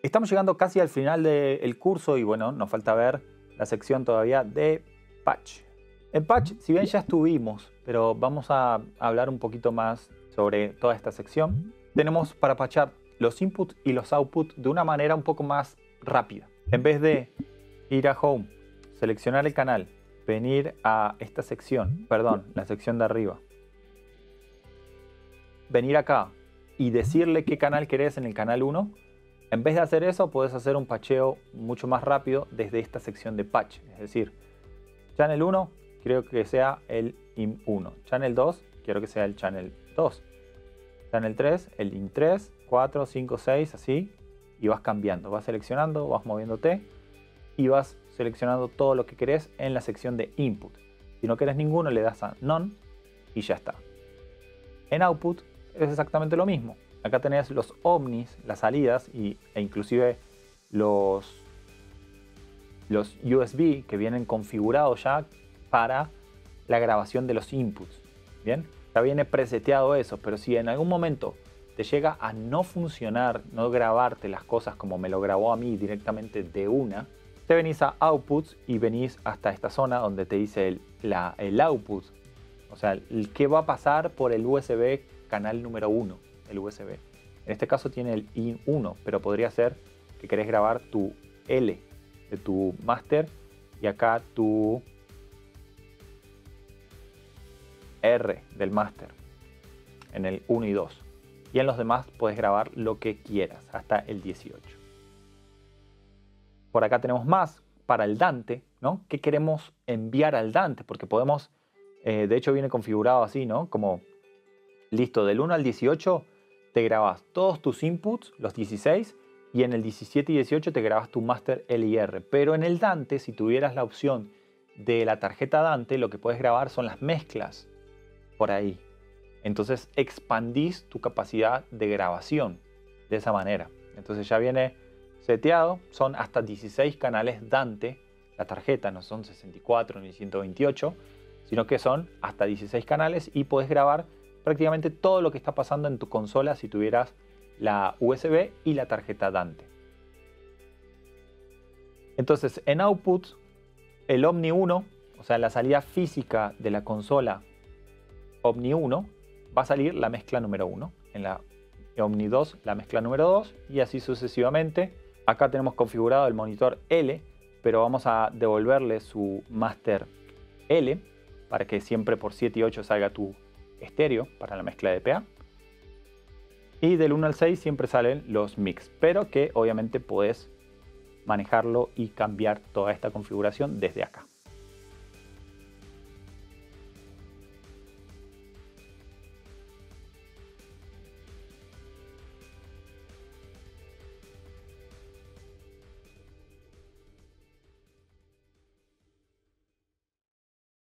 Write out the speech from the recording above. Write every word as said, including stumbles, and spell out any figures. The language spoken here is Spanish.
Estamos llegando casi al final del curso y bueno, nos falta ver la sección todavía de patch. En patch, si bien ya estuvimos, pero vamos a hablar un poquito más sobre toda esta sección. Tenemos para patchar los inputs y los outputs de una manera un poco más rápida. En vez de ir a Home, seleccionar el canal, venir a esta sección, perdón, la sección de arriba, venir acá y decirle qué canal querés en el canal uno, en vez de hacer eso, puedes hacer un patcheo mucho más rápido desde esta sección de patch. Es decir, channel uno, quiero que sea el I M uno. Channel dos, quiero que sea el channel dos. Channel tres, el I M tres, cuatro, cinco, seis, así. Y vas cambiando, vas seleccionando, vas moviéndote y vas seleccionando todo lo que querés en la sección de input. Si no querés ninguno, le das a none y ya está. En output es exactamente lo mismo. Acá tenés los omnis, las salidas y, e inclusive los, los U S B que vienen configurados ya para la grabación de los inputs. Bien, ya viene preseteado eso, pero si en algún momento te llega a no funcionar, no grabarte las cosas como me lo grabó a mí directamente de una, te venís a outputs y venís hasta esta zona donde te dice el, la, el output, o sea, el que va a pasar por el U S B canal número uno. El U S B. En este caso tiene el I M uno, pero podría ser que querés grabar tu L de tu master y acá tu R del master en el uno y dos. Y en los demás puedes grabar lo que quieras hasta el dieciocho. Por acá tenemos más para el Dante, ¿no? ¿Qué queremos enviar al Dante? Porque podemos, eh, de hecho viene configurado así, ¿no? Como listo, del uno al dieciocho te grabas todos tus inputs, los dieciséis, y en el diecisiete y dieciocho te grabas tu master L y R. Pero en el Dante, si tuvieras la opción de la tarjeta Dante, lo que puedes grabar son las mezclas por ahí. Entonces expandís tu capacidad de grabación de esa manera. Entonces ya viene seteado, son hasta dieciséis canales Dante, la tarjeta, no son sesenta y cuatro ni ciento veintiocho, sino que son hasta dieciséis canales y puedes grabar prácticamente todo lo que está pasando en tu consola si tuvieras la U S B y la tarjeta Dante. Entonces en output, el Omni uno, o sea la salida física de la consola Omni uno, va a salir la mezcla número uno. En la Omni dos la mezcla número dos y así sucesivamente. Acá tenemos configurado el monitor L, pero vamos a devolverle su master L para que siempre por siete y ocho salga tu estéreo para la mezcla de P A. Y del uno al seis siempre salen los mix, pero que obviamente puedes manejarlo y cambiar toda esta configuración desde acá.